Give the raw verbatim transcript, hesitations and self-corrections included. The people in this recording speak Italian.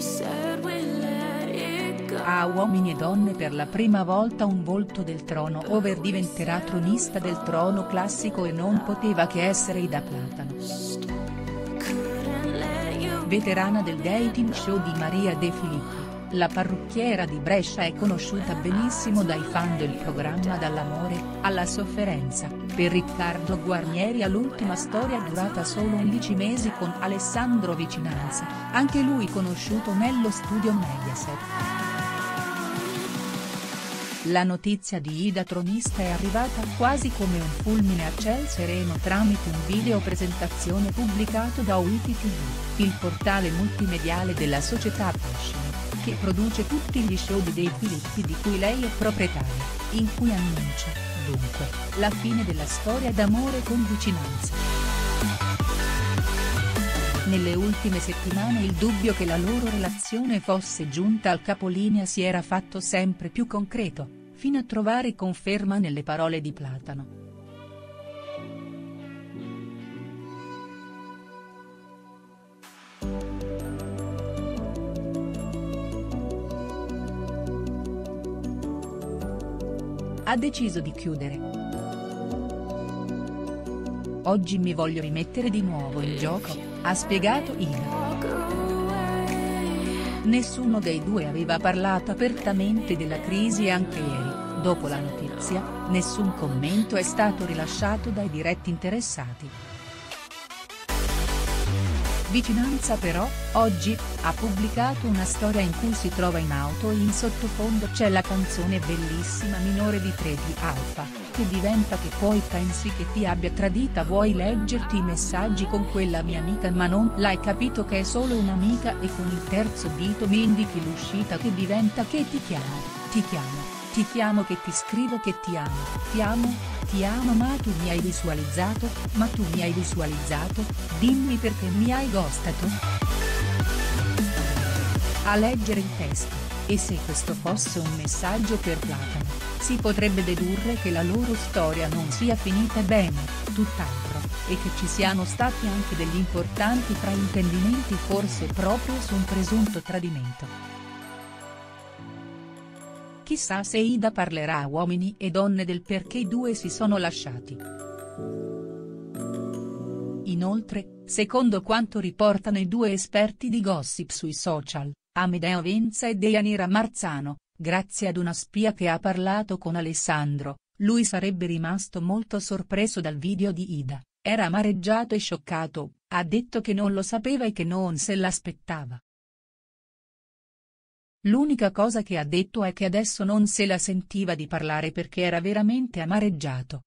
A Uomini e donne per la prima volta un volto del trono over diventerà tronista del trono classico e non poteva che essere Ida Platano. Veterana del dating show di Maria De Filippi, la parrucchiera di Brescia è conosciuta benissimo dai fan del programma Dall'amore alla sofferenza. Per Riccardo Guarnieri all'ultima storia durata solo undici mesi con Alessandro Vicinanza, anche lui conosciuto nello studio Mediaset. La notizia di Ida tronista è arrivata quasi come un fulmine a ciel sereno tramite un video presentazione pubblicato da Wiki tivù, il portale multimediale della società Passion, che produce tutti gli show di De Filippi di cui lei è proprietaria, in cui annuncia, dunque, la fine della storia d'amore con Vicinanza. Nelle ultime settimane il dubbio che la loro relazione fosse giunta al capolinea si era fatto sempre più concreto, fino a trovare conferma nelle parole di Platano. Ha deciso di chiudere. Oggi mi voglio rimettere di nuovo in gioco, ha spiegato Ida. Nessuno dei due aveva parlato apertamente della crisi e anche ieri, dopo la notizia, nessun commento è stato rilasciato dai diretti interessati. Vicinanza però, oggi, ha pubblicato una storia in cui si trova in auto e in sottofondo c'è la canzone bellissima Minore di tre di Alpha, che diventa Che poi pensi che ti abbia tradita, vuoi leggerti i messaggi con quella mia amica ma non l'hai capito che è solo un'amica e con il terzo dito mi indichi l'uscita che diventa Che ti chiamo, ti chiamo, ti chiamo che ti scrivo che ti amo, ti amo, ti amo ma tu mi hai visualizzato, ma tu mi hai visualizzato, dimmi perché mi hai ghostato. A leggere il testo, e se questo fosse un messaggio per Platano, si potrebbe dedurre che la loro storia non sia finita bene, tutt'altro, e che ci siano stati anche degli importanti fraintendimenti forse proprio su un presunto tradimento. Chissà se Ida parlerà a Uomini e donne del perché i due si sono lasciati. Inoltre, secondo quanto riportano i due esperti di gossip sui social, Amedeo Venza e Deianira Marzano, grazie ad una spia che ha parlato con Alessandro, lui sarebbe rimasto molto sorpreso dal video di Ida, era amareggiato e scioccato, ha detto che non lo sapeva e che non se l'aspettava. L'unica cosa che ha detto è che adesso non se la sentiva di parlare perché era veramente amareggiato,